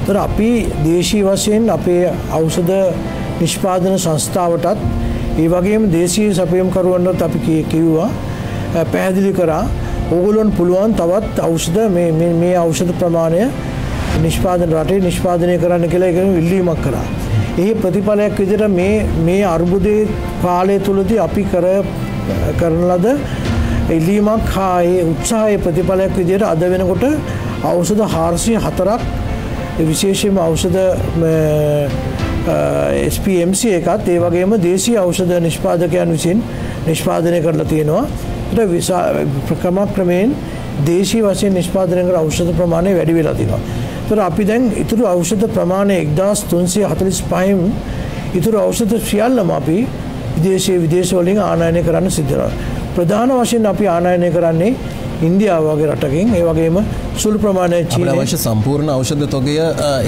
ඒතර අපි දේශීය වශයෙන් අපේ ඖෂධ නිෂ්පාදන සංස්ථාවටත් ඒ වගේම දේශීය සැපයුම්කරුවන්ට අපි කිව්වා පැහැදිලි කරා ඕගොල්ලන් පුළුවන් තවත් ඖෂධ මේ ඖෂධ ප්‍රමාණය නිෂ්පාදන රටේ නිෂ්පාදනය කරන්න කියලා ඒක ඉල්ලීමක් කරා. ඒ ප්‍රතිඵලයක් විදිහට මේ අර්බුදයේ කාලය තුලදී අපි කරන ලද ඉල්ලීමක් හා ඒ උත්සාහයේ ප්‍රතිඵලයක් විදිහට අද වෙනකොට ඖෂධ 404ක් විශේෂයෙන්ම ఔෂධ SPMC එකත් ඒ වගේම දේශීය ඖෂධ නිෂ්පාදකයන් විසින් නිෂ්පාදනය කරලා තියෙනවා. ඒක ක්‍රමයෙන් දේශීය වශයෙන් නිෂ්පාදනය කරන ඖෂධ ප්‍රමාණය වැඩි වෙලා තියෙනවා. ඒතර අපි දැන් ඊටු ඖෂධ ප්‍රමාණය 1345න් ඊටු ඖෂධ සියල්ලම අපි විදේශ වලින් ආනයනය කරන්න සිද්ධ වෙනවා. ප්‍රධාන වශයෙන් අපි ආනයනය කරන්නේ ඉන්දියාව වගේ රටකින් ඒ වගේම සුළු ප්‍රමාණයේ චීනය අවශ්‍ය සම්පූර්ණ ඖෂධ තොගය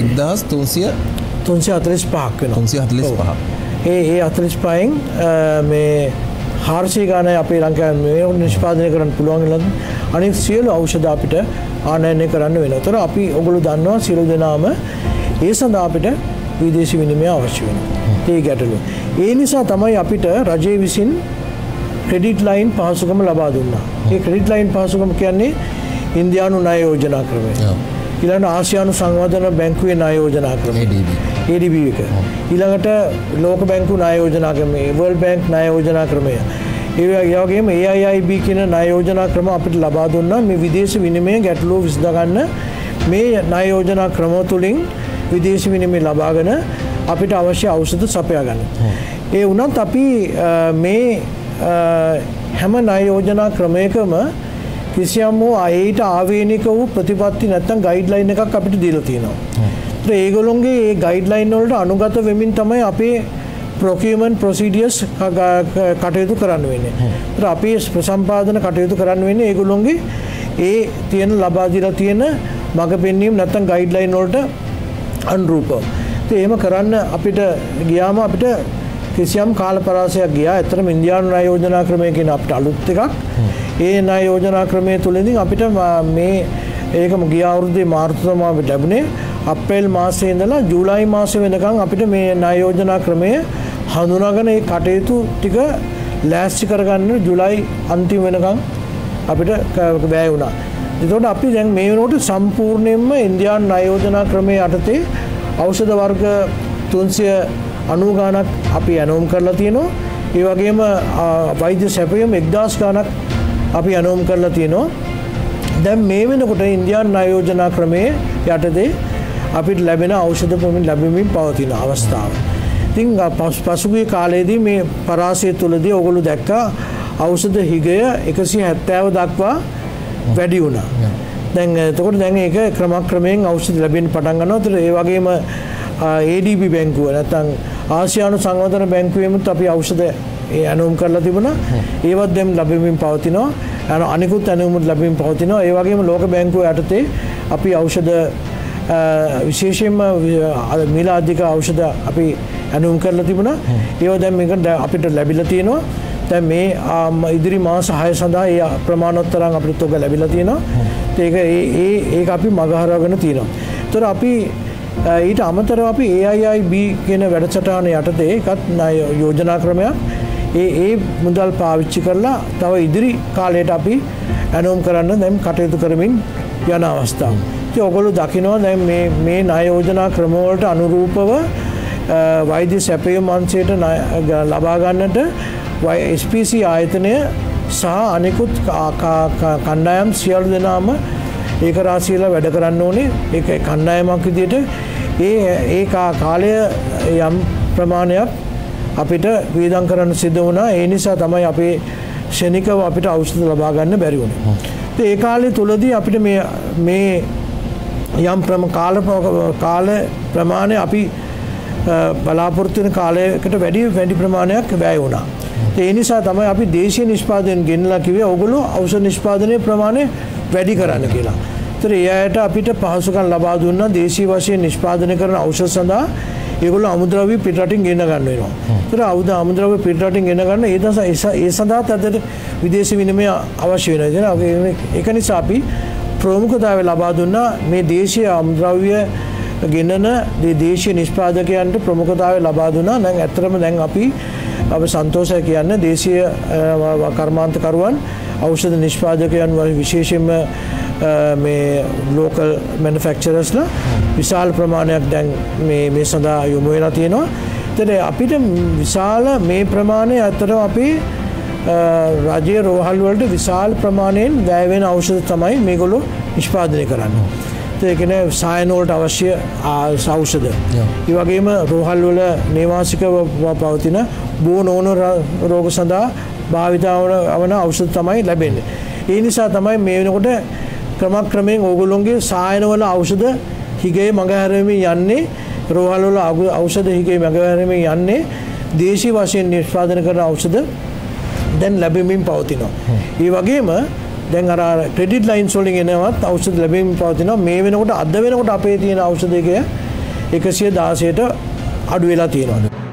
1345ක් වෙනවා. 345. ඒ 45න් මේ 400 ගානයි අපේ ලංකාවේ මේ නිෂ්පාදනය කරන්න පුළුවන් වෙනවා. අනිත් සියලු ඖෂධ අපිට ආනයනය කරන්න වෙනවා. ඒතර අපි ඔයගොල්ලෝ දන්නවා සියලු දෙනාම ඒ සඳහා අපිට විදේශී විනිමය අවශ්‍ය වෙනවා. ඒ ගැටලුව. ඒ නිසා තමයි අපිට රජය විසින් ක්‍රෙඩිට් ලයින් පහසුකම ලබා දුන්නා. ඒ ක්‍රෙඩිට් ලයින් පහසුකම කියන්නේ ඉන්දියානු ණය යෝජනා ක්‍රමය. ඊළඟට ආසියානු සංවර්ධන බැංකුවේ ණය යෝජනා ක්‍රමය. ADB එක. ඊළඟට ලෝක බැංකු ණය යෝජනා ක්‍රමය, වර්ල්ඩ් බැංක් ණය යෝජනා ක්‍රමය. ඒ වගේම AIIB කියන ණය යෝජනා ක්‍රම අපිට ලබා දුන්නා මේ විදේශ විනිමය ගැටලුව විසඳ ගන්න මේ ණය යෝජනා ක්‍රම තුලින් විදේශ විනිමය ලබාගෙන අපිට අවශ්‍ය ඖෂධ සපයා ගන්න. ඒ වුණත් අපි මේ හැම ණය යෝජනා ක්‍රමයකම කිසියම් වූ අයට ආවේනික වූ ප්‍රතිපත්ති නැත්නම් ගයිඩ්ලයින් එකක් අපිට දීලා තියෙනවා. ඒත් ඒගොල්ලෝගේ මේ ගයිඩ්ලයින් වලට අනුගත වෙමින් තමයි අපේ procurement procedures කටයුතු කරන්න වෙන්නේ. ඒත් අපි ප්‍රසම්පාදන කටයුතු කරන්න වෙන්නේ ඒගොල්ලෝගේ ඒ තියෙන ලබා දීලා තියෙන මඟ පෙන්වීම නැත්නම් ගයිඩ්ලයින් වලට අනුරූපව. ඒත් එහෙම කරන්න අපිට ගියාම අපිට කිසියම් කාල පරාසයක් ගියා. ඇත්තටම ඉන්දියානු ණය යෝජනා ක්‍රමය කියන අපිට අලුත් එකක්. ඒ ණය යෝජනා ක්‍රමයේ තුලින් අපිට මේ ඒකම ගිය අවුරුද්දේ මාර්තු තමයි ලැබුණේ. අප්‍රේල් මාසයේ ඉඳලා ජූලයි මාසෙ වෙනකන් අපිට මේ ණය යෝජනා ක්‍රමය හඳුනාගෙන ඒ කටයුතු ටික ලෑස්ති කරගන්න ජූලයි අන්තිම වෙනකන් අපිට බැහැ වුණා. ඒතකොට අපි දැන් මේ වෙනකොට සම්පූර්ණයෙන්ම ඉන්දියානු ණය යෝජනා ක්‍රමයේ යටතේ ඖෂධ වර්ග 390 ගාණක් අපි ඇනෝම් කරලා තියෙනවා. ඒ වගේම වෛද්‍ය සැපයුම් 1000 ගාණක් අපි ඇනෝම් කරලා තියෙනවා. දැන් මේ වෙනකොට ඉන්දියානු ණය යෝජනා ක්‍රමයේ යටතේ අපිට ලැබෙන ඖෂධ ප්‍රමින් ලැබෙමින් පවතින අවස්ථාව. ඉතින් පසුගිය කාලයේදී මේ පරාසය තුලදී ඔයගොල්ලෝ දැක්කා ඖෂධ හිගය 170 දක්වා වැඩි වුණා. දැන් එතකොට දැන් ඒක ක්‍රමයෙන් ඖෂධ ලැබෙන්න පටන් ගන්නවා. ඒ වගේම ADB බැංකුව නැත්නම් ආසියානු සංවර්ධන බැංකුවෙමුත් අපි ඖෂධ ඇනෝම් කරලා තිබුණා. ඒවත් දැන් ලැබෙමින් පවතිනවා. අනිකුත් ඇනෝමුත් ලැබෙමින් පවතිනවා. ඒ වගේම ලෝක බැංකුව යටතේ අපි ඖෂධ විශේෂයෙන්ම මිල අධික ඖෂධ අපි ඇනෝම් කරලා තිබුණා. ඒවා දැන් මේක අපිට ලැබිලා තියෙනවා. දැන් මේ ඉදිරි මාස 6 සඳහා ඒ ප්‍රමාණෝත්තරම් අපිට තොග ලැබිලා තියෙනවා. ඒක අපි මගහරවගෙන තියෙනවා. ඒතර අපි ඊට අමතරව අපි AIIB කියන වැඩසටහන යටතේ එකත් යෝජනා ක්‍රමයක් ඒ මුදල් පාවිච්චි කරලා තව ඉදිරි කාලයට අපි ඇනෝම් කරන්න දැන් කටයුතු කරමින් යන අවස්ථාව. ඉතින් ඔයගොල්ලෝ දකිනවා දැන් මේ ණය යෝජනා ක්‍රම වලට අනුරූපව වෛද්‍ය සැපයුම් අංශයට ලබා ගන්නට SPC ආයතනය සහ අනිකුත් කණ්ඩායම් සියලු දෙනාම ඒක රාශියලා වැඩ කරන්න ඕනේ. ඒක කණ්ඩායමක් විදිහට ඒ කාලය යම් ප්‍රමාණයක් අපිට වියදම් කරන්න සිද්ධ වුණා. ඒ නිසා තමයි අපේ ශනිකව අපිට ඖෂධ ලබා ගන්න බැරි වුණේ. ඒ කාලය තුලදී අපිට මේ යම් කාල ප්‍රමාණය අපි බලාපොරොත්තු වෙන කාලයකට වැඩි ප්‍රමාණයක් වැය වුණා. ඒ නිසා තමයි අපි දේශීය නිෂ්පාදනයෙන් ගෙනලා කිව්වේ ඕගොල්ලෝ ඖෂධ නිෂ්පාදනයේ ප්‍රමාණය වැඩි කරන්න කියලා. ඒතර ඒ අයට අපිට පහසුකම් ලබා දුන්නා දේශීය වශයෙන් නිෂ්පාදනය කරන ඖෂධ සඳහා ඒගොල්ලෝ අමුද්‍රව්‍ය පිටරටින් ගෙන ගන්න වෙනවා. ඒතර අමුද්‍රව්‍ය පිටරටින් ගෙන ගන්න ඒ සඳහා තදට විදේශ විනිමය අවශ්‍ය වෙනවා. ඒක නිසා අපි ප්‍රමුඛතාවය ලබා දුන්නා මේ දේශීය අමුද්‍රව්‍ය ගෙනන දේශීය නිෂ්පාදකයන්ට ප්‍රමුඛතාවය ලබා දුන්නා. නම් ඇත්තටම දැන් අපි සන්තෝෂයි කියන්නේ දේශීය කර්මාන්තකරුවන් ඖෂධ නිෂ්පාදකයන් විශේෂයෙන්ම මේ ලෝකල් මැනුෆැක්චරර්ස්ලා විශාල ප්‍රමාණයක් දැන් මේ සඳහා යොමු වෙලා තියෙනවා. ඒතර අපිට විශාල මේ ප්‍රමාණය ඇත්තටම අපි රාජ්‍ය රෝහල් වලට විශාල ප්‍රමාණයෙන් වැය වෙන ඖෂධ තමයි මේගොල්ලෝ නිෂ්පාදනය කරන්නේ. ඒ කියන්නේ සායන වලට අවශ්‍ය ඖෂධ. ඒ වගේම රෝහල් වල නේවාසිකව පවතින බෝනෝන රෝග සඳහා භාවිත වන ඖෂධ තමයි ලැබෙන්නේ. ඒ නිසා තමයි මේ වෙනකොට ක්‍රමක්‍රමයෙන් ඕගොල්ලෝගේ සායන වල ඖෂධ හිගේ මඟහැරෙමින් යන්නේ රෝහල් වල ඖෂධ හිගේ මඟහැරෙමින් යන්නේ දේශීය වශයෙන් නිෂ්පාදනය කරන ඖෂධ දැන් ලැබෙමින් පවතිනවා. ඒ වගේම දැන් අර ක්‍රෙඩිට් ලයින්ස් වලින් එනවත් ඖෂධ ලැබෙමින් පවතිනවා. මේ වෙනකොට අද වෙනකොට අපේ තියෙන ඖෂධයක 116ට අඩු වෙලා තියෙනවා.